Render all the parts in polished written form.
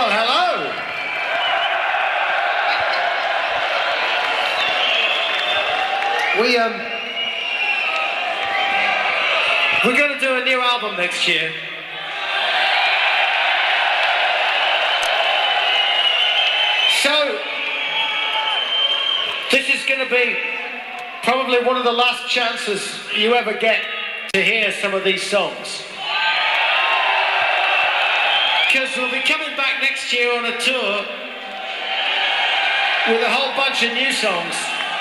Well, hello. We're going to do a new album next year. So, this is going to be probably one of the last chances you ever get to hear some of these songs. Because we'll be coming back next year on a tour with a whole bunch of new songs.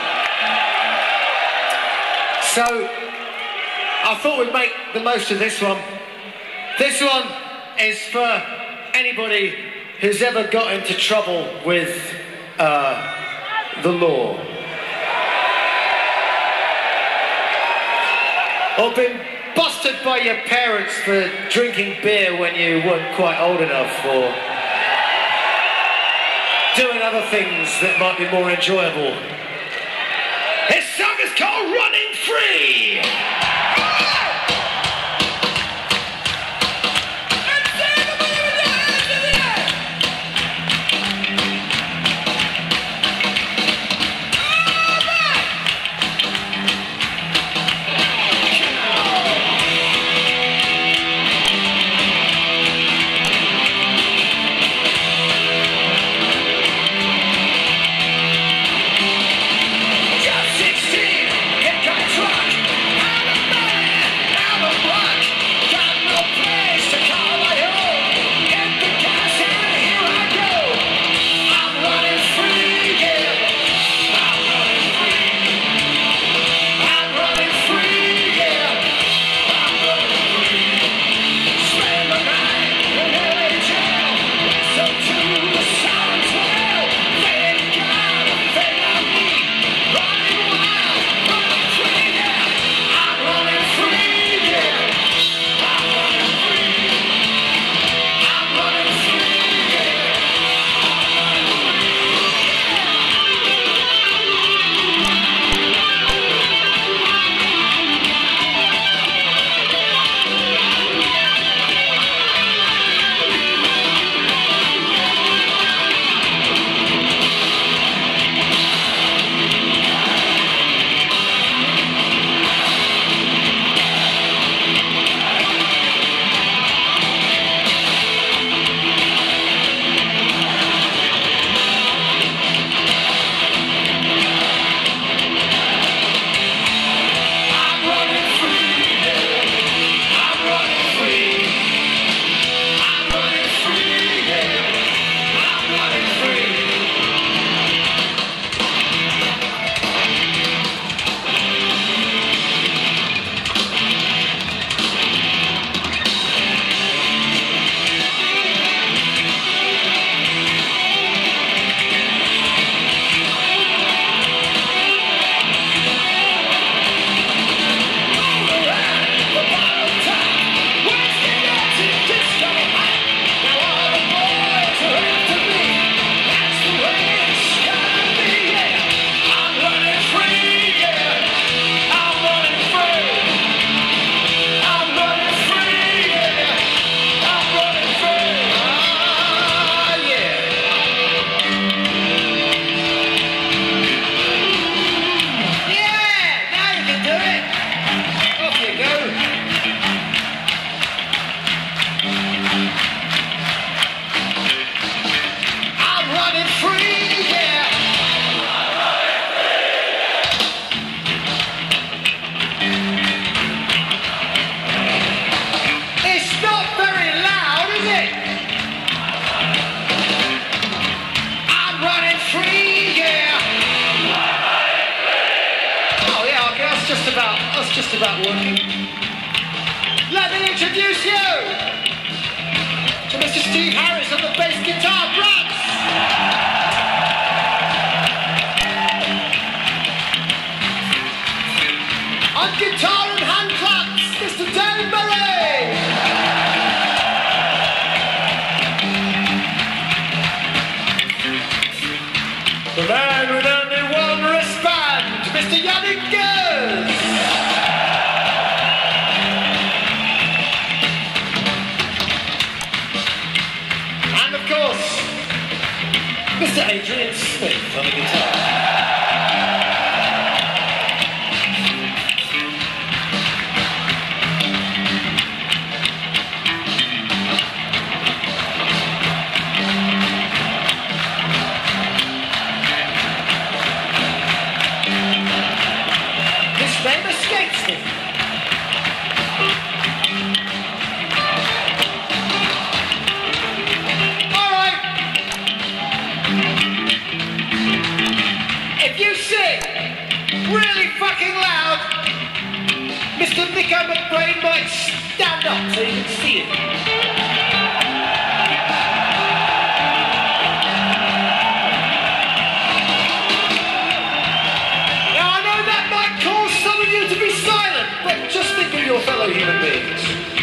So, I thought we'd make the most of this one. This one is for anybody who's ever got into trouble with the law. Or been busted by your parents for drinking beer when you weren't quite old enough, or doing other things that might be more enjoyable. This song is called Running Free! Just about working. Let me introduce you to Mr. Steve Harris on the bass guitar, Brats! On guitar and hand claps, Mr. Dave Murray! The man with only one wristband, Mr. Yannick Gers! And of course, Smith on the guitar. His name escapes me. If you sing really fucking loud, Mr. Nico McBrain might stand up so you can see it. Now I know that might cause some of you to be silent, but just think of your fellow human beings.